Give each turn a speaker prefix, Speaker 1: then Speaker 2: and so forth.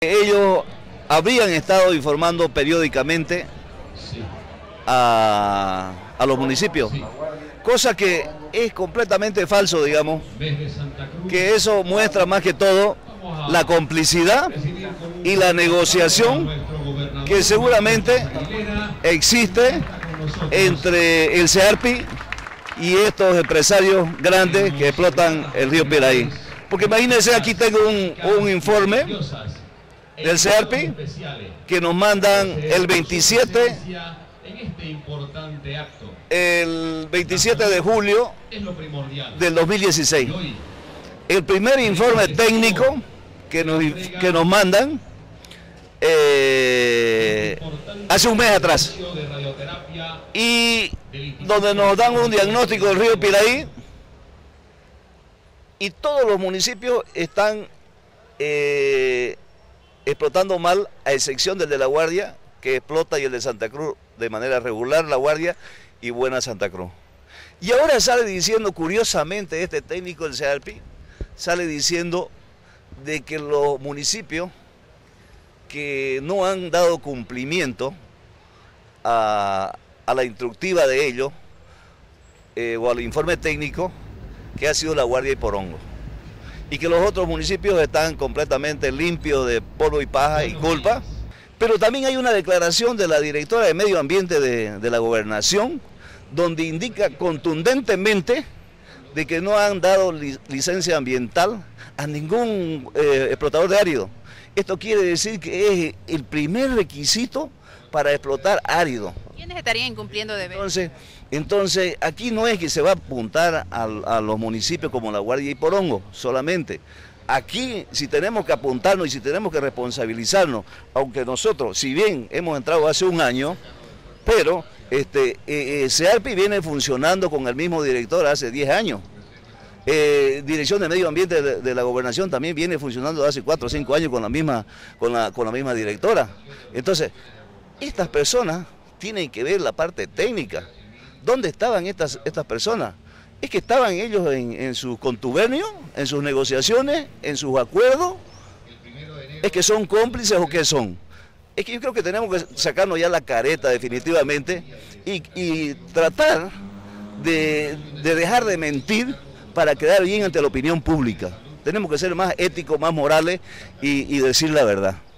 Speaker 1: Ellos habrían estado informando periódicamente a los municipios, cosa que es completamente falso, digamos, que eso muestra más que todo la complicidad y la negociación que seguramente existe entre el SEARPI y estos empresarios grandes que explotan el río Piraí. Porque imagínense, aquí tengo un informe del SEARPI que nos mandan el 27 de julio del 2016. El primer informe técnico que nos mandan hace un mes atrás, y donde nos dan un diagnóstico del río Piraí, y todos los municipios están explotando mal, a excepción del de La Guardia, que explota, y el de Santa Cruz de manera regular, La Guardia, y Buena Santa Cruz. Y ahora sale diciendo, curiosamente, este técnico del SEARPI, sale diciendo de que los municipios que no han dado cumplimiento a la instructiva de ellos, o al informe técnico, que ha sido La Guardia y Porongo, y que los otros municipios están completamente limpios de polvo y paja y culpa. Pero también hay una declaración de la directora de Medio Ambiente de la Gobernación, donde indica contundentemente de que no han dado licencia ambiental a ningún explotador de árido. Esto quiere decir que es el primer requisito para explotar árido.
Speaker 2: ¿Quiénes estarían incumpliendo deberes?
Speaker 1: Entonces, aquí no es que se va a apuntar a los municipios como La Guardia y Porongo solamente. Aquí, si tenemos que apuntarnos y si tenemos que responsabilizarnos, aunque nosotros, si bien hemos entrado hace un año, pero SEARPI viene funcionando con el mismo director hace 10 años. Dirección de Medio Ambiente de la Gobernación también viene funcionando hace 4 o 5 años con la misma directora. Entonces, estas personas tienen que ver la parte técnica. ¿Dónde estaban estas personas? Es que estaban ellos en sus contubernios, en sus negociaciones, en sus acuerdos. ¿Es que son cómplices o qué son? Es que yo creo que tenemos que sacarnos ya la careta definitivamente y tratar de dejar de mentir para quedar bien ante la opinión pública. Tenemos que ser más éticos, más morales y decir la verdad.